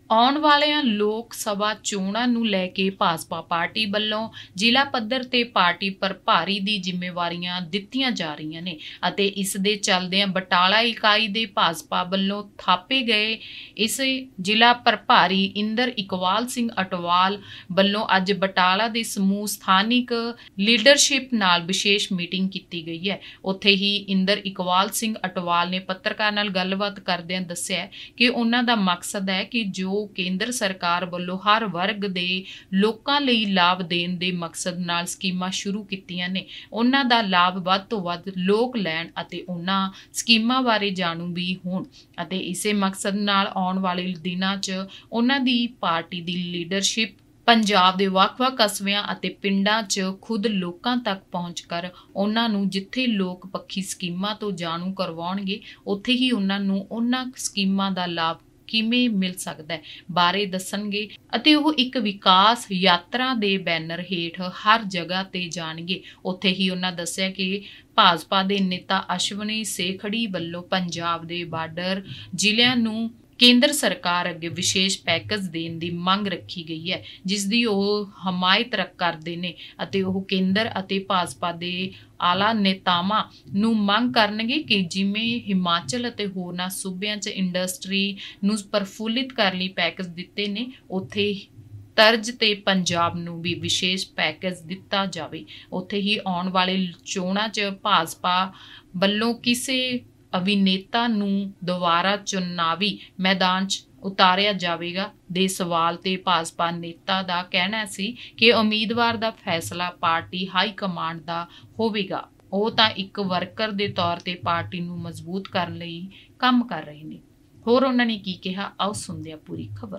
ਆਉਣ ਵਾਲੀਆਂ ਲੋਕ ਸਭਾ ਚੋਣਾਂ ਨੂੰ ਲੈ ਕੇ ਭਾਜਪਾ ਪਾਰਟੀ ਵੱਲੋਂ ਜ਼ਿਲ੍ਹਾ ਪੱਧਰ ਤੇ ਪਾਰਟੀ ਪ੍ਰਭਾਰੀ ਦੀ ਜ਼ਿੰਮੇਵਾਰੀਆਂ ਦਿੱਤੀਆਂ ਜਾ ਰਹੀਆਂ ਨੇ ਅਤੇ ਇਸ ਦੇ ਚੱਲਦਿਆਂ ਬਟਾਲਾ ਇਕਾਈ ਦੇ ਭਾਜਪਾ ਵੱਲੋਂ ਥਾਪੇ ਗਏ ਇਸ ਜ਼ਿਲ੍ਹਾ ਪ੍ਰਭਾਰੀ ਇੰਦਰ ਇਕਬਾਲ ਸਿੰਘ ਅਟਵਾਲ ਵੱਲੋਂ ਅੱਜ ਬਟਾਲਾ ਦੇ ਸਮੂਹ ਸਥਾਨਿਕ ਲੀਡਰਸ਼ਿਪ ਨਾਲ ਵਿਸ਼ੇਸ਼ ਮੀਟਿੰਗ ਕੀਤੀ ਗਈ ਹੈ। ਉੱਥੇ ਹੀ ਇੰਦਰ ਇਕਬਾਲ ਸਿੰਘ ਅਟਵਾਲ ਨੇ ਪੱਤਰਕਾਰ ਨਾਲ ਗੱਲਬਾਤ ਕਰਦਿਆਂ ਦੱਸਿਆ ਕਿ ਉਹਨਾਂ ਦਾ ਮਕਸਦ ਹੈ ਕਿ ਜੋ ਕੇਂਦਰ ਸਰਕਾਰ ਵੱਲੋਂ ਹਰ ਵਰਗ ਦੇ ਲੋਕਾਂ ਲਈ ਲਾਭ ਦੇਣ ਦੇ ਮਕਸਦ ਨਾਲ ਸਕੀਮਾਂ ਸ਼ੁਰੂ ਕੀਤੀਆਂ ਨੇ, ਉਹਨਾਂ ਦਾ ਲਾਭ ਵੱਧ ਤੋਂ ਵੱਧ ਲੋਕ ਲੈਣ ਅਤੇ ਉਹਨਾਂ ਸਕੀਮਾਂ ਬਾਰੇ ਜਾਣੂ ਵੀ ਹੋਣ ਅਤੇ ਇਸੇ ਮਕਸਦ ਨਾਲ ਆਉਣ ਵਾਲੇ ਦਿਨਾਂ 'ਚ ਉਹਨਾਂ ਦੀ ਪਾਰਟੀ ਦੀ ਲੀਡਰਸ਼ਿਪ ਪੰਜਾਬ ਦੇ ਵੱਖ-ਵੱਖ ਕਸਬਿਆਂ ਅਤੇ ਪਿੰਡਾਂ 'ਚ ਖੁਦ ਲੋਕਾਂ ਤੱਕ ਪਹੁੰਚ ਕਰ ਉਹਨਾਂ ਨੂੰ ਜਿੱਥੇ ਲੋਕ ਪੱਖੀ ਸਕੀਮਾਂ ਤੋਂ ਜਾਣੂ ਕਰਵਾਉਣਗੇ, ਉੱਥੇ ਹੀ ਉਹਨਾਂ ਨੂੰ ਉਹਨਾਂ ਸਕੀਮਾਂ ਦਾ ਲਾਭ ਕਿਵੇਂ ਮਿਲ ਸਕਦਾ ਹੈ ਬਾਰੇ ਦੱਸਣਗੇ ਅਤੇ ਉਹ ਇੱਕ ਵਿਕਾਸ ਯਾਤਰਾ ਦੇ ਬੈਨਰ ਹੇਠ ਹਰ ਜਗ੍ਹਾ ਤੇ ਜਾਣਗੇ। ਉੱਥੇ ਹੀ ਉਹਨਾਂ ਦੱਸਿਆ ਕਿ ਭਾਜਪਾ ਦੇ ਨੇਤਾ ਅਸ਼ਵਨੀ ਸੇਖੜੀ ਵੱਲੋਂ ਪੰਜਾਬ ਦੇ ਬਾਰਡਰ ਜ਼ਿਲ੍ਹਿਆਂ ਨੂੰ ਕੇਂਦਰ ਸਰਕਾਰ ਅੱਗੇ ਵਿਸ਼ੇਸ਼ ਪੈਕੇਜ ਦੇਣ ਦੀ ਮੰਗ ਰੱਖੀ ਗਈ ਹੈ, ਜਿਸ ਦੀ ਉਹ ਹਮਾਇਤ ਕਰਦੇ ਨੇ ਅਤੇ ਉਹ ਕੇਂਦਰ ਅਤੇ ਭਾਜਪਾ ਦੇ ਆਲਾ ਨੇਤਾਵਾਂ ਨੂੰ ਮੰਗ ਕਰਨਗੇ ਕਿ ਜਿਵੇਂ ਹਿਮਾਚਲ ਅਤੇ ਹੋਰਨਾਂ ਸੂਬਿਆਂ 'ਚ ਇੰਡਸਟਰੀ ਨੂੰ ਪ੍ਰਫੁੱਲਿਤ ਕਰਨ ਲਈ ਪੈਕੇਜ ਦਿੱਤੇ ਨੇ, ਉੱਥੇ ਤਰਜ਼ ਤੇ ਪੰਜਾਬ ਨੂੰ ਵੀ ਵਿਸ਼ੇਸ਼ ਪੈਕੇਜ ਦਿੱਤਾ ਜਾਵੇ। ਉੱਥੇ ਹੀ ਆਉਣ ਵਾਲੇ ਚੋਣਾਂ 'ਚ ਭਾਜਪਾ ਵੱਲੋਂ ਕਿਸੇ ਅਭਿਨੇਤਾ ਨੂੰ ਦੁਬਾਰਾ ਚੁਣਾਵੀ ਮੈਦਾਨ 'ਚ ਉਤਾਰਿਆ ਜਾਵੇਗਾ ਦੇ ਸਵਾਲ ਤੇ ਭਾਜਪਾ ਨੇਤਾ ਦਾ ਕਹਿਣਾ ਸੀ ਕਿ ਉਮੀਦਵਾਰ ਦਾ ਫੈਸਲਾ ਪਾਰਟੀ ਹਾਈ ਕਮਾਂਡ ਦਾ ਹੋਵੇਗਾ। ਉਹ ਤਾਂ ਇੱਕ ਵਰਕਰ ਦੇ ਤੌਰ ਤੇ ਪਾਰਟੀ ਨੂੰ ਮਜ਼ਬੂਤ ਕਰਨ ਲਈ ਕੰਮ ਕਰ ਰਹੇ ਨੇ। ਹੋਰ ਉਹਨਾਂ ਨੇ ਕੀ ਕਿਹਾ, ਆਓ ਸੁਣਦੇ ਹਾਂ ਪੂਰੀ ਖਬਰ।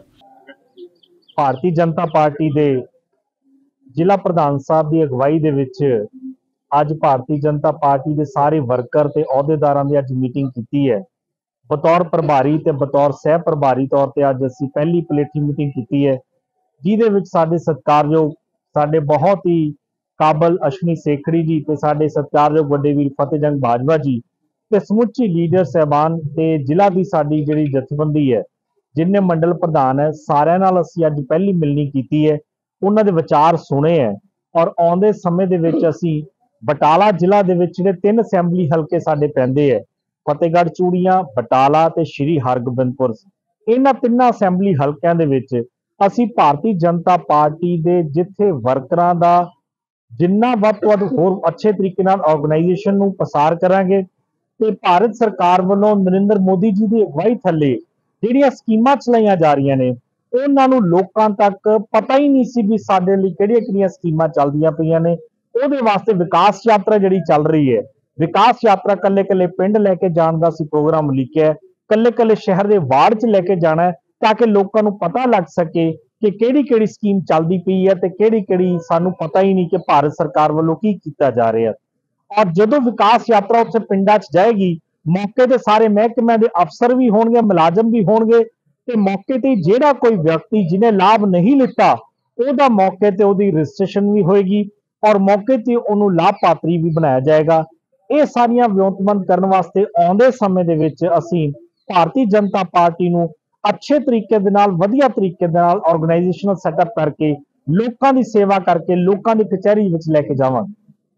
ਭਾਰਤੀ ਜਨਤਾ ਪਾਰਟੀ ਦੇ ਜ਼ਿਲ੍ਹਾ ਪ੍ਰਧਾਨ ਸਾਹਿਬ ਦੀ ਅਗਵਾਈ ਦੇ ਵਿੱਚ ਅੱਜ ਭਾਰਤੀ ਜਨਤਾ ਪਾਰਟੀ ਦੇ ਸਾਰੇ ਵਰਕਰ ਤੇ ਅਹੁਦੇਦਾਰਾਂ ਦੀ ਅੱਜ ਮੀਟਿੰਗ ਕੀਤੀ ਹੈ। ਬਤੌਰ ਪ੍ਰਭਾਰੀ ਤੇ ਬਤੌਰ ਸਹਿ ਪ੍ਰਭਾਰੀ ਤੌਰ ਤੇ ਅੱਜ ਅਸੀਂ ਪਹਿਲੀ ਪਲੇਠੀ ਮੀਟਿੰਗ ਕੀਤੀ ਹੈ, ਜਿਹਦੇ ਵਿੱਚ ਸਾਡੇ ਸਤਿਕਾਰਯੋਗ, ਸਾਡੇ ਬਹੁਤ ਹੀ ਕਾਬਲ ਅਸ਼ਵਨੀ ਸੇਖੜੀ ਜੀ ਤੇ ਸਾਡੇ ਸਤਿਕਾਰਯੋਗ ਵੱਡੇ ਵੀਰ ਫਤਿਹਜੰਗ ਬਾਜਵਾ ਜੀ ਤੇ ਸਮੁੱਚੀ ਲੀਡਰ ਸਾਹਿਬਾਨ ਤੇ ਜ਼ਿਲ੍ਹਾ ਦੀ ਸਾਡੀ ਜਿਹੜੀ ਜਥੇਬੰਦੀ ਹੈ, ਜਿੰਨੇ ਮੰਡਲ ਪ੍ਰਧਾਨ ਹੈ, ਸਾਰਿਆਂ ਨਾਲ ਅਸੀਂ ਅੱਜ ਪਹਿਲੀ ਮਿਲਣੀ ਕੀਤੀ ਹੈ, ਉਹਨਾਂ ਦੇ ਵਿਚਾਰ ਸੁਣੇ ਹੈ। ਔਰ ਆਉਂਦੇ ਸਮੇਂ ਦੇ ਵਿੱਚ ਅਸੀਂ ਬਟਾਲਾ ਜ਼ਿਲ੍ਹਾ ਦੇ ਵਿੱਚ ਜਿਹੜੇ 3 ਅਸੈਂਬਲੀ ਹਲਕੇ ਸਾਡੇ ਪੈਂਦੇ ਹੈ, ਫਤਿਹਗੜ੍ਹ ਚੂੜੀਆਂ, ਬਟਾਲਾ ਤੇ ਸ਼੍ਰੀ ਹਰਗੋਬਿੰਦਪੁਰ, ਇਹਨਾਂ 3 ਅਸੈਂਬਲੀ ਹਲਕਿਆਂ ਦੇ ਵਿੱਚ ਅਸੀਂ ਭਾਰਤੀ ਜਨਤਾ ਪਾਰਟੀ ਦੇ ਜਿੱਥੇ ਵਰਕਰਾਂ ਦਾ ਜਿੰਨਾ ਵੱਧ ਤੋਂ ਵੱਧ ਹੋਰ ਅੱਛੇ ਤਰੀਕੇ ਨਾਲ ਆਰਗੇਨਾਈਜੇਸ਼ਨ ਨੂੰ ਪਸਾਰ ਕਰਾਂਗੇ ਤੇ ਭਾਰਤ ਸਰਕਾਰ ਵੱਲੋਂ ਨਰਿੰਦਰ ਮੋਦੀ ਜੀ ਦੀ ਅਗਵਾਈ ਥੱਲੇ ਜਿਹੜੀਆਂ ਸਕੀਮਾਂ ਚਲਾਈਆਂ ਜਾ ਰਹੀਆਂ ਨੇ, ਉਹਨਾਂ ਨੂੰ ਲੋਕਾਂ ਤੱਕ ਪਤਾ ਹੀ ਨਹੀਂ ਸੀ ਵੀ ਸਾਡੇ ਲਈ ਕਿਹੜੀਆਂ-ਕਿਹੜੀਆਂ ਸਕੀਮਾਂ ਚੱਲਦੀਆਂ ਪਈਆਂ ਨੇ। ਉਹਦੇ ਵਾਸਤੇ ਵਿਕਾਸ ਯਾਤਰਾ ਜਿਹੜੀ ਚੱਲ ਰਹੀ ਹੈ, ਵਿਕਾਸ ਯਾਤਰਾ ਕੱਲੇ-ਕੱਲੇ ਪਿੰਡ ਲੈ ਕੇ ਜਾਣ ਦਾ ਅਸੀਂ ਪ੍ਰੋਗਰਾਮ ਲਿਖਿਆ, ਕੱਲੇ-ਕੱਲੇ ਸ਼ਹਿਰ ਦੇ ਵਾਰਡ 'ਚ ਲੈ ਕੇ ਜਾਣਾ ਤਾਂ ਕਿ ਲੋਕਾਂ ਨੂੰ ਪਤਾ ਲੱਗ ਸਕੇ ਕਿ ਕਿਹੜੀ-ਕਿਹੜੀ ਸਕੀਮ ਚੱਲਦੀ ਪਈ ਹੈ ਤੇ ਕਿਹੜੀ-ਕਿਹੜੀ ਸਾਨੂੰ ਪਤਾ ਹੀ ਨਹੀਂ ਕਿ ਭਾਰਤ ਸਰਕਾਰ ਵੱਲੋਂ ਕੀ ਕੀਤਾ ਜਾ ਰਿਹਾ। ਔਰ ਜਦੋਂ ਵਿਕਾਸ ਯਾਤਰਾ ਉੱਥੇ ਪਿੰਡਾਂ 'ਚ ਜਾਏਗੀ, ਮੌਕੇ ਤੇ ਸਾਰੇ ਮਹਿਕਮਿਆਂ ਦੇ ਅਫਸਰ ਵੀ ਹੋਣਗੇ, ਮੁਲਾਜ਼ਮ ਵੀ ਹੋਣਗੇ ਤੇ ਮੌਕੇ ਤੇ ਜਿਹੜਾ ਕੋਈ ਵਿਅਕਤੀ ਜਿਹਨੇ ਲਾਭ ਨਹੀਂ ਲਿੱਤਾ, ਉਹਦਾ ਮੌਕੇ ਤੇ ਉਹਦੀ ਰਜਿਸਟ੍ਰੇਸ਼ਨ ਵੀ ਹੋਏਗੀ ਔਰ ਮੌਕੇ ਤੇ ਉਹਨੂੰ ਲਾਭਪਾਤਰੀ ਵੀ ਬਣਾਇਆ ਜਾਏਗਾ। ਇਹ ਸਾਰੀਆਂ ਵਿਉਂਤਬੰਦ ਕਰਨ ਵਾਸਤੇ ਆਉਂਦੇ ਸਮੇਂ ਦੇ ਵਿੱਚ ਅਸੀਂ ਭਾਰਤੀ ਜਨਤਾ ਪਾਰਟੀ ਨੂੰ ਅੱਛੇ ਤਰੀਕੇ ਦੇ ਨਾਲ, ਵਧੀਆ ਤਰੀਕੇ ਦੇ ਨਾਲ ਆਰਗੇਨਾਈਜੇਸ਼ਨਲ ਸੈਟਅਪ ਕਰਕੇ ਲੋਕਾਂ ਦੀ ਸੇਵਾ ਕਰਕੇ ਲੋਕਾਂ ਦੀ ਕਚਹਿਰੀ ਵਿੱਚ ਲੈ ਕੇ ਜਾਵਾਂਗੇ।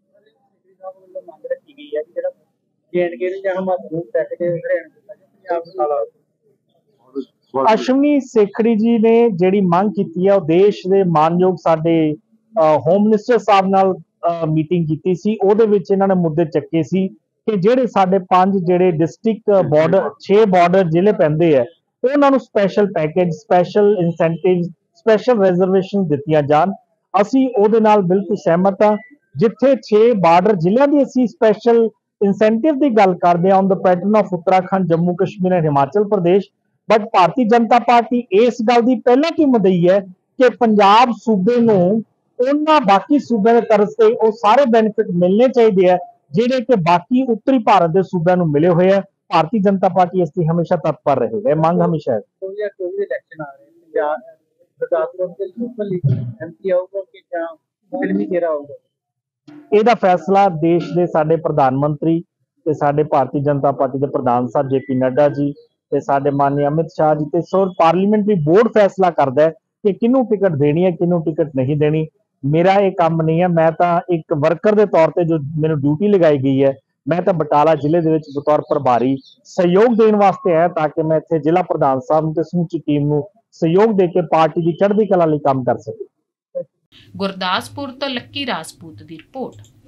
ਅਸ਼ਵਨੀ ਸੇਖੜੀ ਜੀ ਨੇ ਜਿਹੜੀ ਮੰਗ ਕੀਤੀ ਹੈ, ਉਹ ਦੇਸ਼ ਦੇ ਮਾਨਯੋਗ ਸਾਡੇ ਹੋਮ ਮਿਨਿਸਟਰ ਸਾਹਿਬ ਨਾਲ ਮੀਟਿੰਗ ਕੀਤੀ ਸੀ। ਉਹਦੇ ਵਿੱਚ ਇਹਨਾਂ ਨੇ ਮੁੱਦੇ ਚੱਕੇ ਸੀ ਕਿ ਜਿਹੜੇ ਸਾਡੇ 5 ਜਿਹੜੇ ਡਿਸਟ੍ਰਿਕਟ ਬਾਰਡਰ 6 ਬਾਰਡਰ ਜ਼ਿਲ੍ਹੇ ਪੈਂਦੇ ਹੈ, ਉਹਨਾਂ ਨੂੰ special package, special incentive, special reservation ਦਿੱਤੀਆਂ ਜਾਣ। ਅਸੀਂ ਉਹਦੇ ਨਾਲ ਬਿਲਕੁਲ ਸਹਿਮਤ ਹਾਂ। ਜਿੱਥੇ 6 ਬਾਰਡਰ ਜ਼ਿਲ੍ਹਿਆਂ ਦੀ ਅਸੀਂ ਸਪੈਸ਼ਲ ਇਨਸੈਂਟਿਵ ਦੀ ਗੱਲ ਕਰਦੇ ਹਾਂ on the pattern of Uttarakhand, Jammu Kashmir ਅਤੇ ਹਿਮਾਚਲ ਪ੍ਰਦੇਸ਼, ਬਟ ਭਾਰਤੀ ਜਨਤਾ ਪਾਰਟੀ ਇਸ ਗੱਲ ਦੀ ਪਹਿਲਾਂ ਕੀ ਮਦਈ ਹੈ ਕਿ ਪੰਜਾਬ ਸੂਬੇ ਨੂੰ ਉਹਨਾਂ ਬਾਕੀ ਸੂਬਿਆਂ ਦੇ ਤਰਸ ਤੇ ਉਹ ਸਾਰੇ ਬੈਨੀਫਿਟ ਮਿਲਣੇ ਚਾਹੀਦੇ ਆ ਜਿਹੜੇ ਕਿ ਬਾਕੀ ਉੱਤਰੀ ਭਾਰਤ ਦੇ ਸੂਬਿਆਂ ਨੂੰ ਮਿਲੇ ਹੋਏ ਆ। ਭਾਰਤੀ ਜਨਤਾ ਪਾਰਟੀ ਇਸ ਦੀ ਹਮੇਸ਼ਾ ਤਤਪਰ ਰਹੇਗਾ। ਮੰਗ ਹਮੇਸ਼ਾ ਹੈ। ਇਹਦਾ ਫੈਸਲਾ ਦੇਸ਼ ਦੇ ਸਾਡੇ ਪ੍ਰਧਾਨ ਮੰਤਰੀ ਤੇ ਸਾਡੇ ਭਾਰਤੀ ਜਨਤਾ ਪਾਰਟੀ ਦੇ ਪ੍ਰਧਾਨ ਸਾਹਿਬ JP ਨੱਡਾ ਜੀ ਤੇ ਸਾਡੇ ਮਾਨਯ ਅਮਿਤ ਸ਼ਾਹ ਜੀ ਤੇ ਸੋ ਪਾਰਲੀਮੈਂਟਰੀ ਬੋਰਡ ਫੈਸਲਾ ਕਰਦਾ ਹੈ ਕਿ ਕਿਹਨੂੰ ਟਿਕਟ ਦੇਣੀ ਹੈ, ਕਿਹਨੂੰ ਟਿਕਟ ਨਹੀਂ ਦੇਣੀ। ਮੇਰਾ ਇਹ ਕੰਮ ਨਹੀਂ ਹੈ। ਮੈਂ ਤਾਂ ਇੱਕ ਵਰਕਰ ਦੇ ਤੌਰ ਤੇ ਜੋ ਮੈਨੂੰ ਡਿਊਟੀ ਲਗਾਈ ਗਈ ਹੈ, ਮੈਂ ਤਾਂ ਬਟਾਲਾ ਜ਼ਿਲ੍ਹੇ ਦੇ ਵਿੱਚ ਬਤੌਰ ਪ੍ਰਭਾਰੀ ਸਹਿਯੋਗ ਦੇਣ ਵਾਸਤੇ ਆਇਆ ਤਾਂ ਕਿ ਮੈਂ ਇੱਥੇ ਜ਼ਿਲ੍ਹਾ ਪ੍ਰਧਾਨ ਸਾਹਿਬ ਨੂੰ ਤੇ ਸਮੁੱਚੀ ਟੀਮ ਨੂੰ ਸਹਿਯੋਗ ਦੇ ਕੇ ਪਾਰਟੀ ਦੀ ਚੜ੍ਹਦੀ ਕਲਾ ਲਈ ਕੰਮ ਕਰ ਸਕਾਂ। ਗੁਰਦਾਸਪੁਰ ਤੋਂ ਲੱਕੀ ਰਾਜਪੂਤ ਦੀ ਰਿਪੋਰਟ।